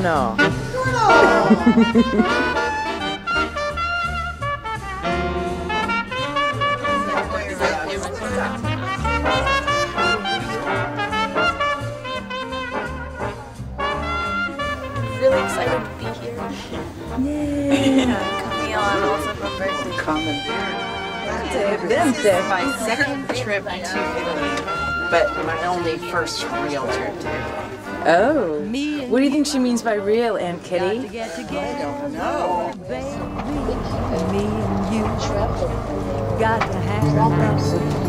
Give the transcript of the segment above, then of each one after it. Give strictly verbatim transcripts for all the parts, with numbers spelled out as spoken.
no. Really excited to be here. Yay! Camille, I'm also from birthday. Common. Them This is my second trip to Italy, but my only first real trip to Italy. Oh. What do you think she means by real, Aunt Kitty? I don't know. Me and you got to have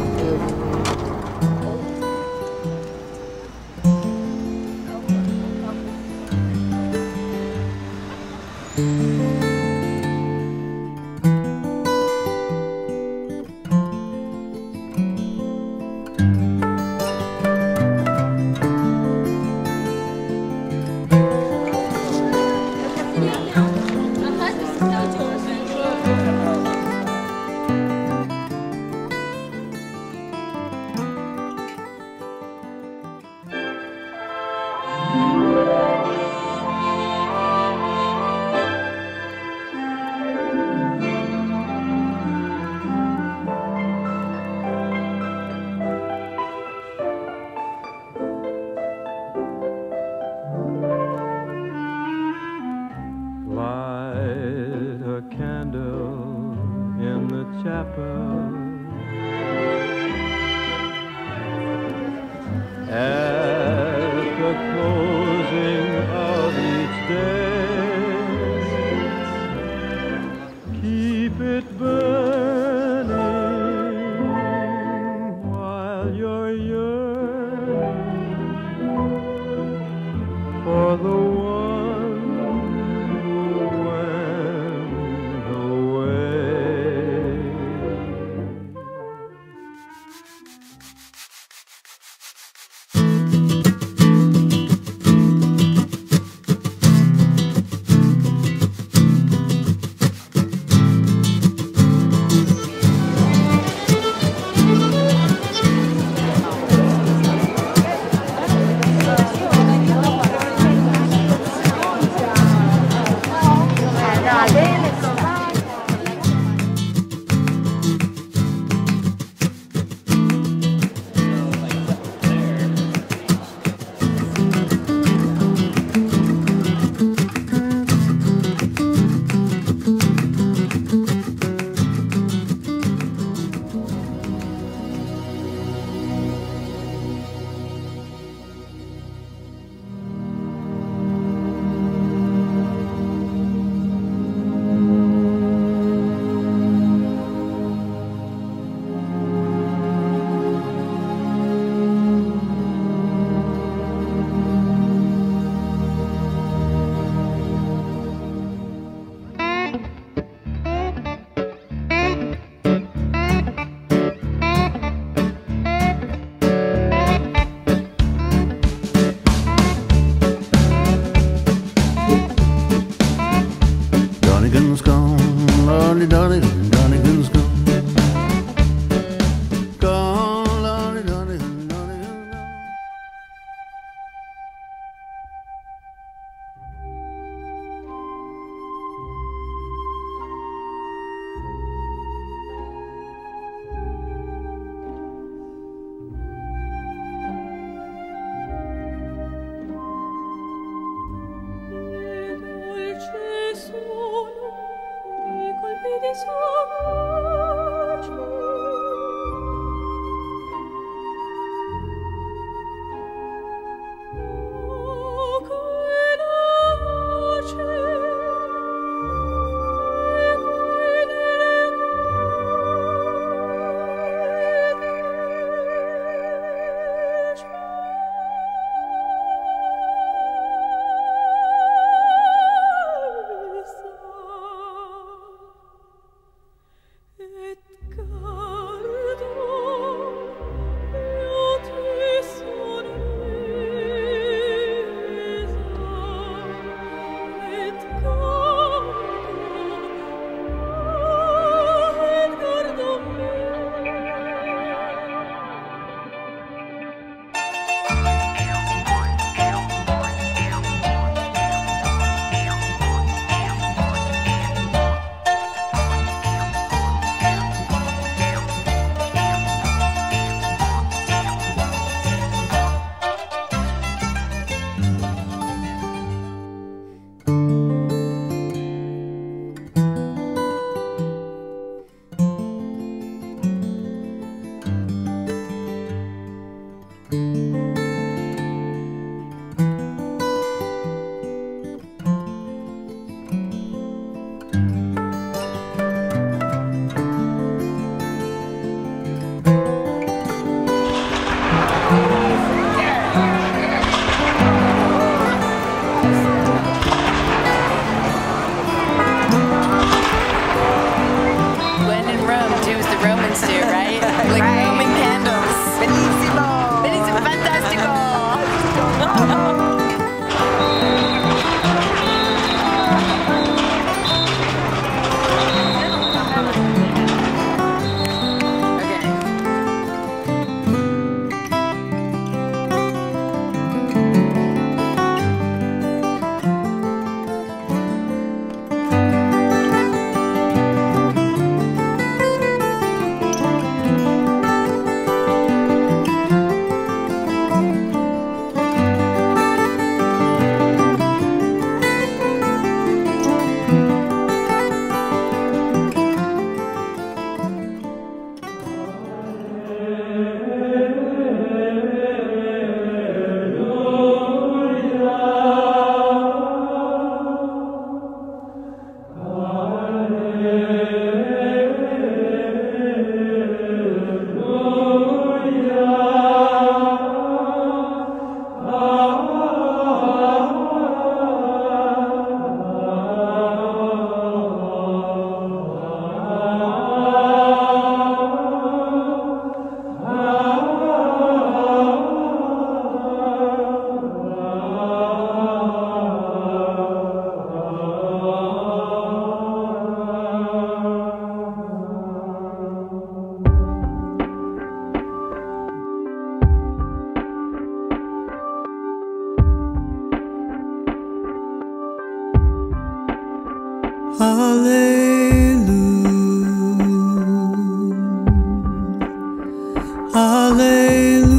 Hallelujah, hallelujah.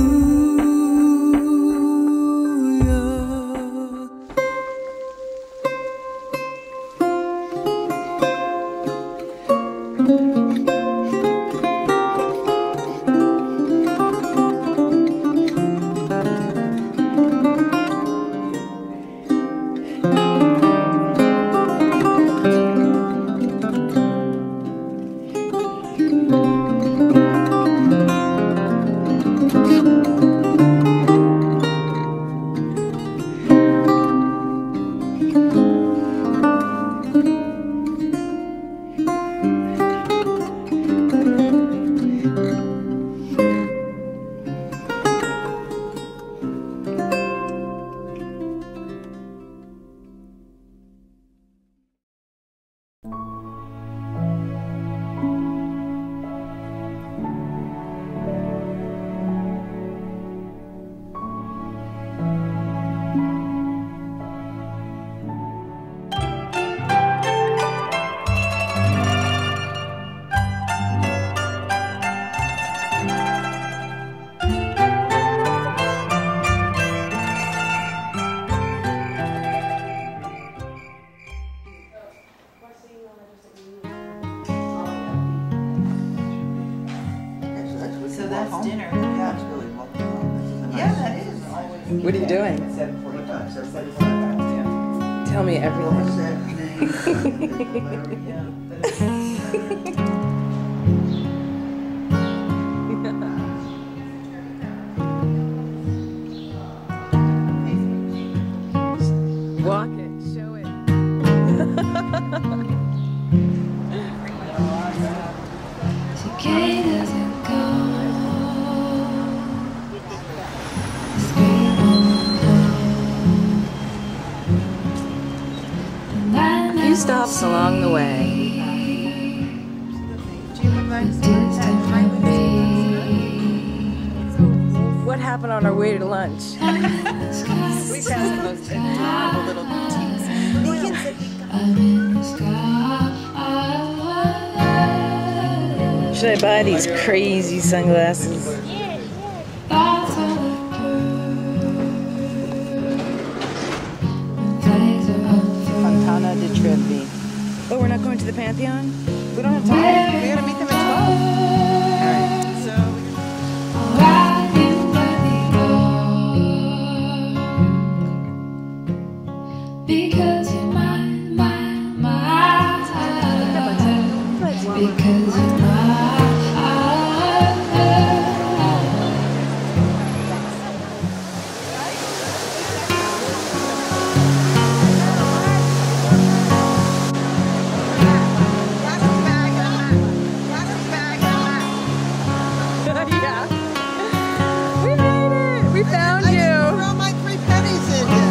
So that's dinner. Yeah, it's really welcome. Yeah, that is. What are you doing? Tell me everything. Walk it, show it. Few stops along the way. What happened on our way to lunch? We found the most adorable little boutiques. Meagan said we Should I buy these crazy sunglasses? Fontana di Trevi. Oh, we're not going to the Pantheon? we don't have time. We gotta meet them at twelve. Alright. So because you're mine, mine, mine. Because you're mine. Yeah. We made it! We found you! Throw my three pennies in you.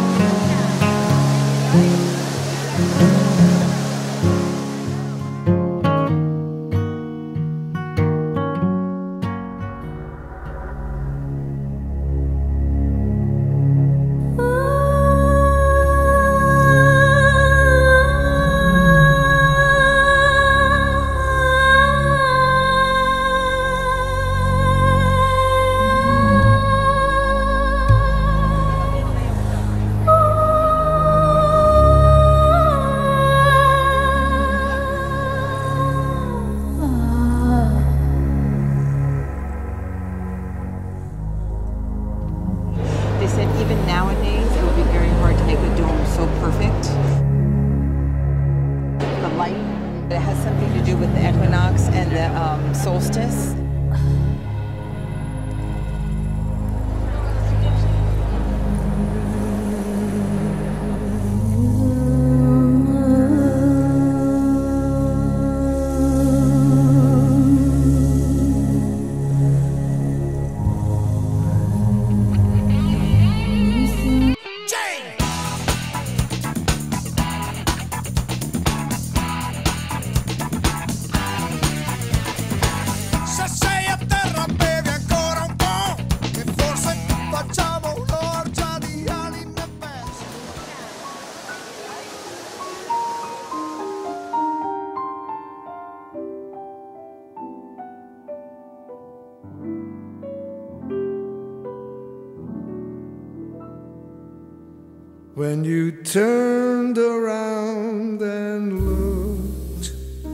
they said even nowadays it would be very hard to make the dome so perfect. The light, it has something to do with the equinox and the um, solstice. Just when you turned around and looked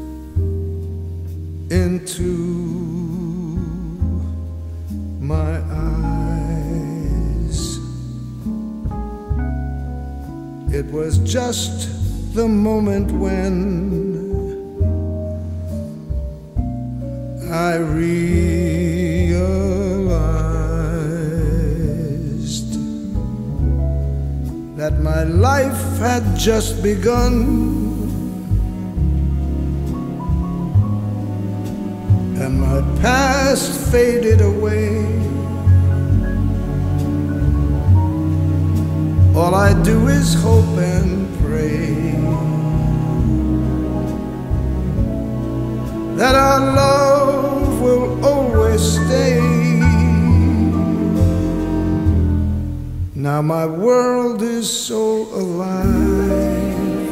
into my eyes. It was just the moment when I realized that my life had just begun, and my past faded away. All I do is hope and pray that our love will always stay. Now my world is so alive,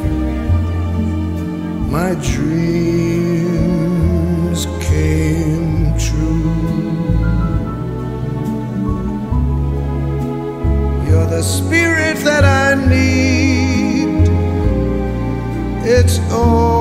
my dreams came true. You're the spirit that I need. It's all